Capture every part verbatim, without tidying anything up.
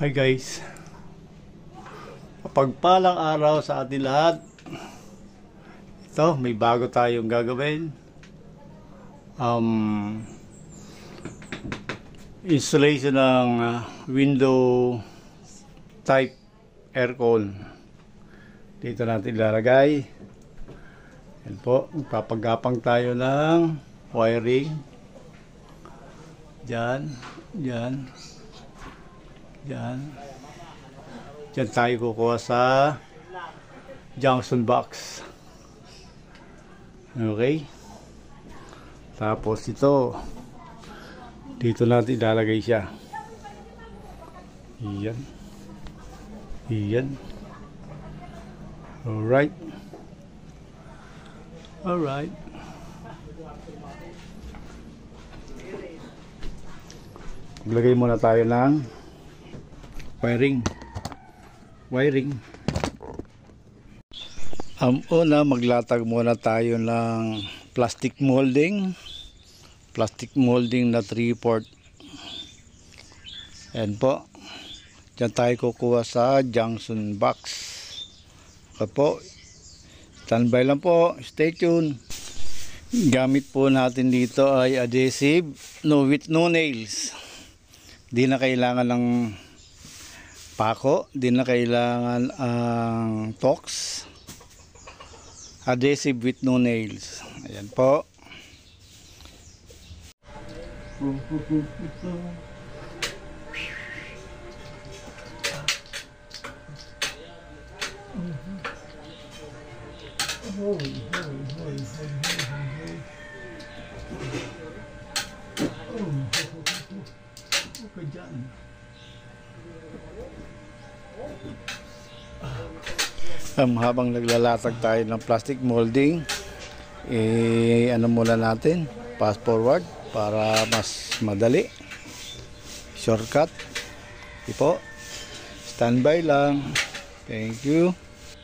Hi guys, mapagpalang araw sa ating lahat. Ito, may bago tayong gagawin. Um, installation ng uh, window type aircon. Dito natin ilalagay. Yan po, papagapang tayo ng wiring. Diyan, diyan. Diyan. Diyan tayo kukuha sa junction box. Okay. Tapos ito, dito natin ilalagay siya. Iyan. Iyan. Alright. Alright. Maglagay muna tayo ng wiring. Wiring. Um, una, maglatag muna tayo ng plastic molding. Plastic molding na three port. Ayan po. Diyan tayo kukuha sa junction box. Okay po. Standby lang po. Stay tuned. Gamit po natin dito ay adhesive. No with no nails. Di na kailangan ng pako, di na kailangan ang tox. Adhesive with no nails. Ayan po. Okay dyan. Um, habang naglalatag tayo ng plastic molding, eh, ano muna natin, fast forward para mas madali. Shortcut. Ipo. Standby lang. Thank you.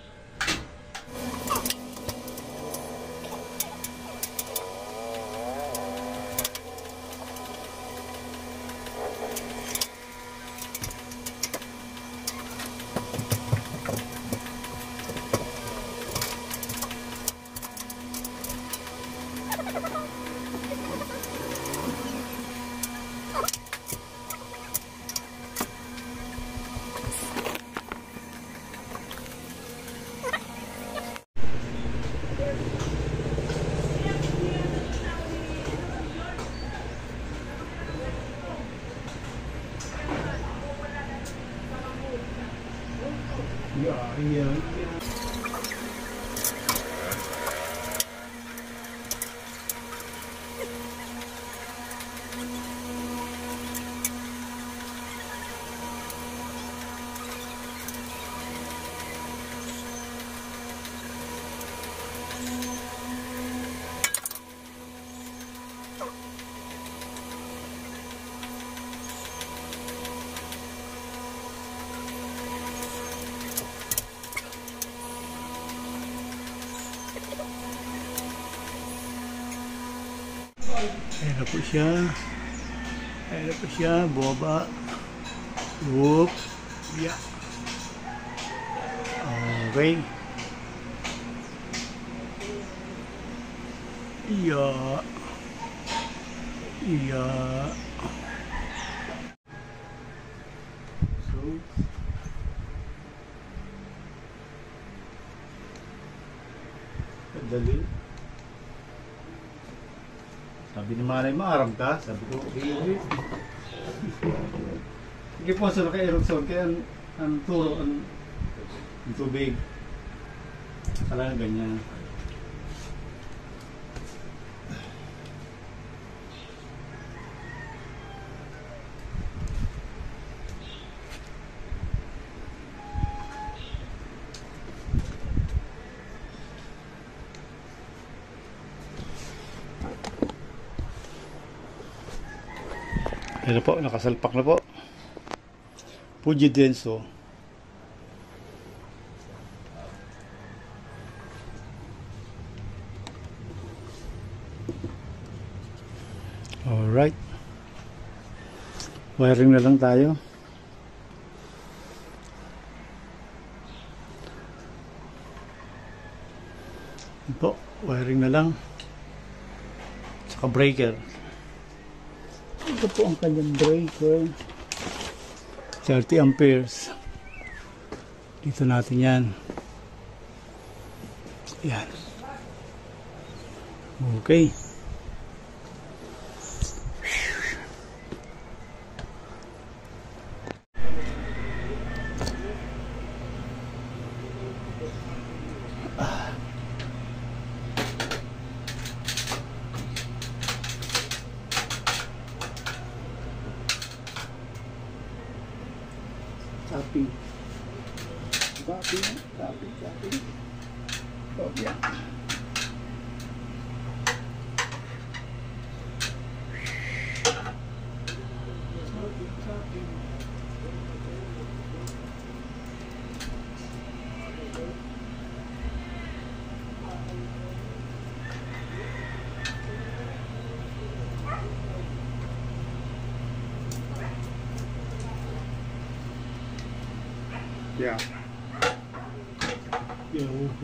Yeah, yeah. Ayan na po siya. Ayan na po siya. Bumaba. Whoop. Yeah. Okay. Yeah. Yeah. So. Kadali. Sabi ni Manay, maaram ka? Sabi ko, okay. Sige po, sila kay Erikson, kaya ang, ang turo, ang, ang tubig. Kala na ganyan. Ayan po, nakasalpak na po. Fuji Denso. Alright. Wiring na lang tayo. Yun po, wiring na lang. Saka breaker. Ito po ang kanyang breaker. thirty amperes. Dito natin yan. Yan. Okay. Copy. Copy. Copy. Copy. Copy. Yeah. Yeah.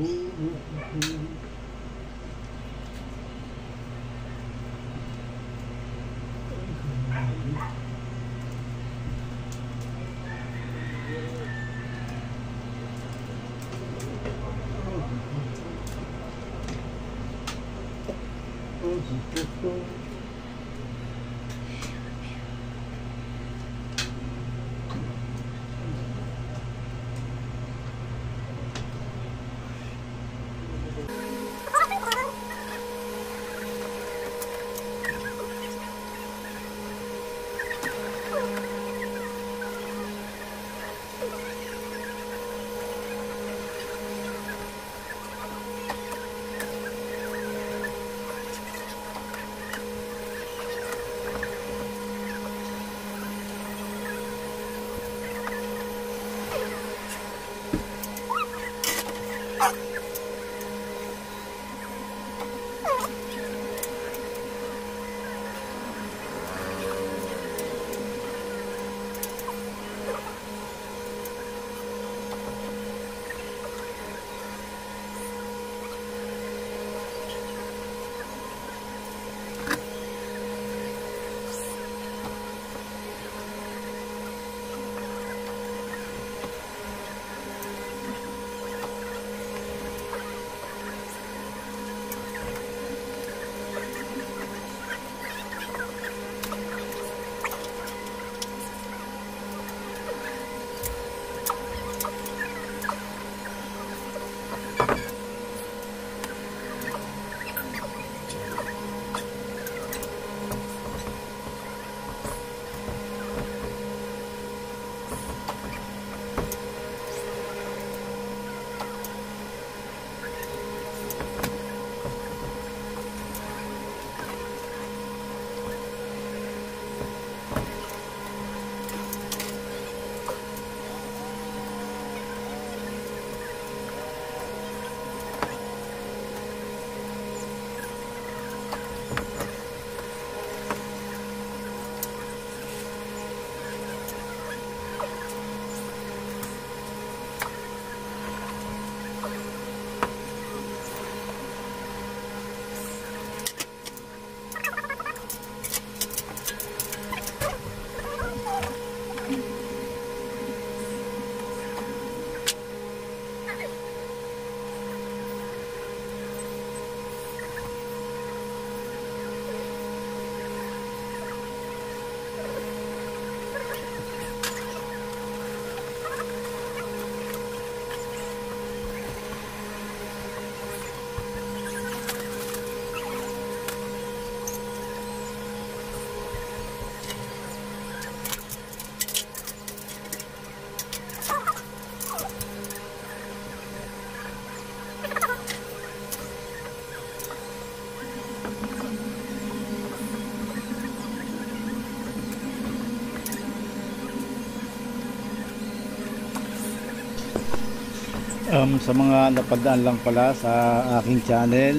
Um, sa mga napadaan lang pala sa aking channel,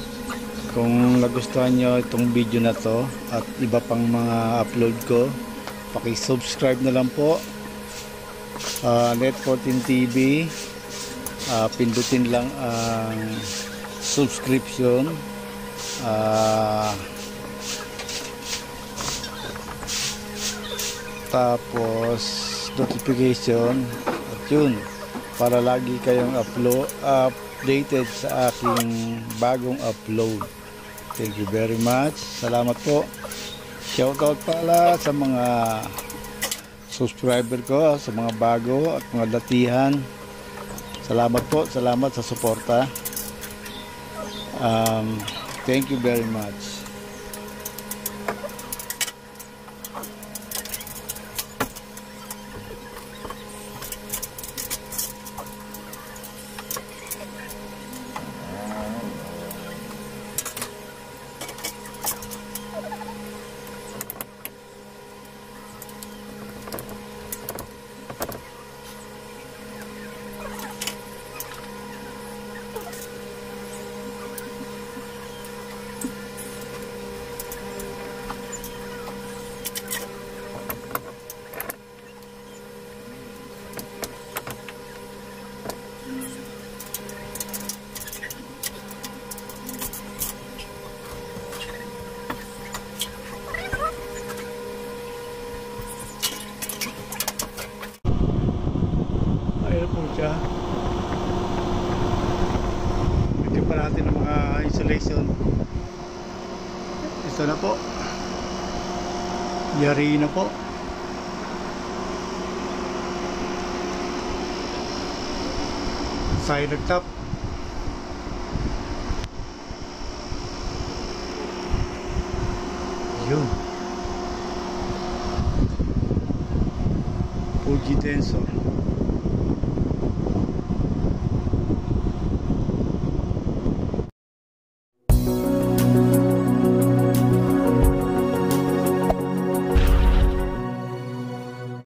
kung nagustuhan nyo itong video na to at iba pang mga upload ko, paki-subscribe na lang po. uh, Net fourteen T V, uh, pindutin lang ang subscription, ah, tapos notification, at yun, para lagi kayong upload, updated sa aking bagong upload. Thank you very much. Salamat po. Shoutout pala sa mga subscriber ko, sa mga bago at mga datihan. Salamat po, salamat sa suporta. Um, thank you very much. Ayun po siya. Ito pa natin ang mga insulation. Ito na po. Yari na po. Side top. Yun. Fuji Tensor.